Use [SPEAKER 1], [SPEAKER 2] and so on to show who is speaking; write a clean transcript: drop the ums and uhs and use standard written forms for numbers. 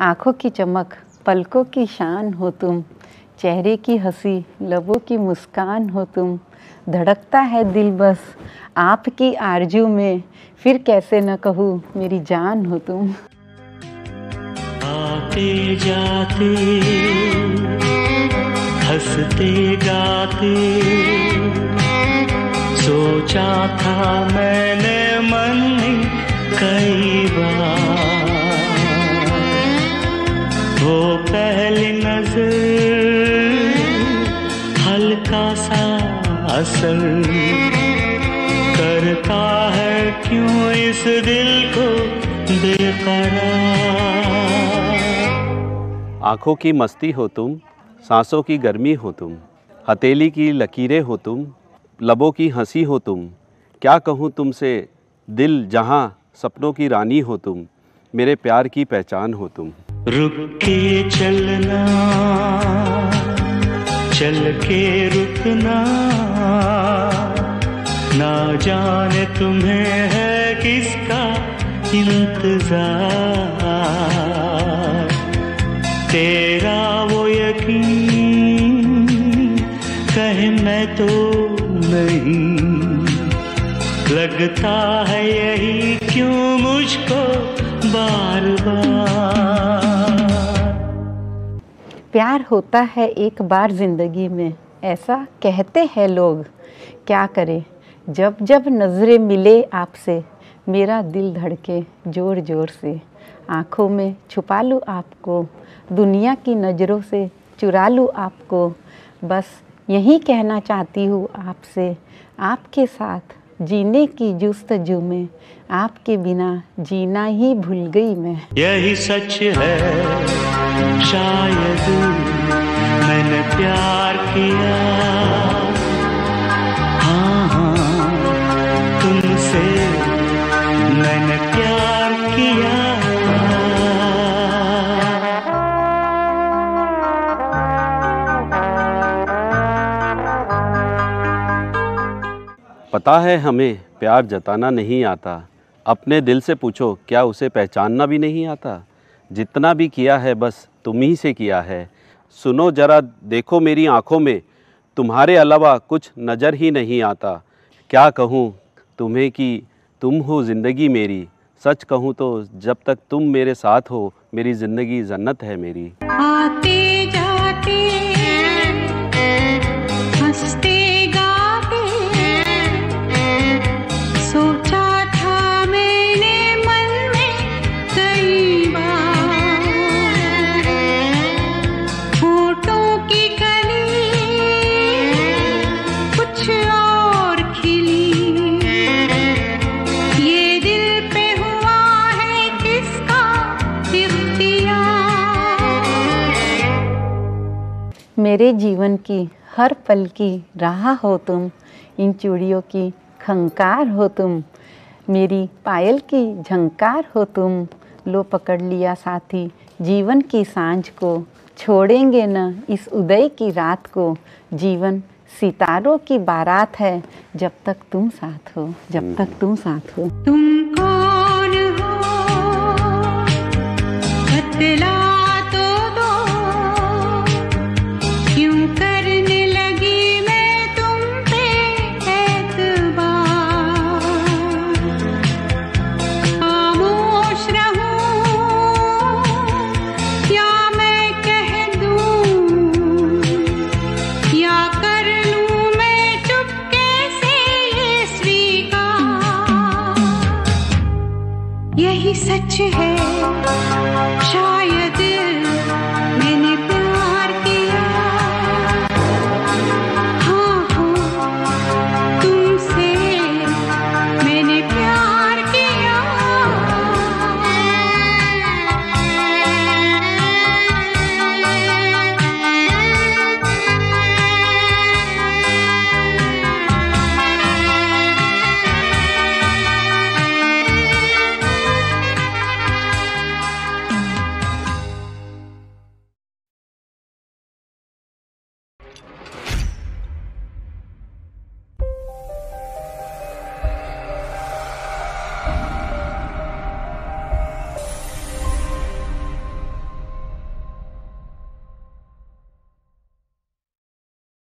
[SPEAKER 1] आँखों की चमक, पलकों की शान हो तुम, चेहरे की हंसी, लबों की मुस्कान हो तुम। धड़कता है दिल बस आपकी आरज़ू में, फिर कैसे न कहूँ मेरी जान हो तुम।
[SPEAKER 2] आते जाते हंसते गाते सोचा था मैंने मन में कई बार, वो पहली नजर हल्का सा असर करता है क्यों इस दिल को बेकरार।
[SPEAKER 3] आँखों की मस्ती हो तुम, सांसों की गर्मी हो तुम, हथेली की लकीरें हो तुम, लबों की हंसी हो तुम। क्या कहूँ तुमसे दिल जहाँ सपनों की रानी हो तुम, मेरे प्यार की पहचान हो तुम।
[SPEAKER 2] रुक के चलना, चल के रुकना, ना जाने तुम्हें है किसका इंतजार। तेरा वो यकीन कहे मैं तो नहीं, लगता है यही क्यों मुझको बार बार।
[SPEAKER 1] प्यार होता है एक बार ज़िंदगी में, ऐसा कहते हैं लोग। क्या करें जब जब नज़रें मिले आपसे, मेरा दिल धड़के ज़ोर ज़ोर से। आँखों में छुपा लूँ आपको, दुनिया की नज़रों से चुरा लूँ आपको। बस यही कहना चाहती हूँ आपसे, आपके साथ जीने की जुस्तजू में, आपके बिना जीना ही भूल गई मैं।
[SPEAKER 2] यही सच है शायद मैंने प्यार किया, हाँ हाँ तुमसे मैंने प्यार किया।
[SPEAKER 3] पता है हमें प्यार जताना नहीं आता, अपने दिल से पूछो क्या उसे पहचानना भी नहीं आता। जितना भी किया है बस तुम ही से किया है, सुनो जरा देखो मेरी आँखों में, तुम्हारे अलावा कुछ नज़र ही नहीं आता। क्या कहूँ तुम्हें कि तुम हो ज़िंदगी मेरी, सच कहूँ तो जब तक तुम मेरे साथ हो मेरी ज़िंदगी जन्नत है मेरी।
[SPEAKER 4] आते जाते हंसते गाते सोचा था मैंने मन में कई बार, होठों की कली कुछ और खिली, ये दिल पे हुआ है किसका इख्तियार।
[SPEAKER 1] मेरे जीवन की हर पल की राह हो तुम, इन चूड़ियों की खंकार हो तुम, मेरी पायल की झंकार हो तुम। लो पकड़ लिया साथी जीवन की सांझ को, छोड़ेंगे न इस उदय की रात को। जीवन सितारों की बारात है, जब तक तुम साथ हो, जब तक तुम साथ हो।
[SPEAKER 4] तुम कौन हो बतला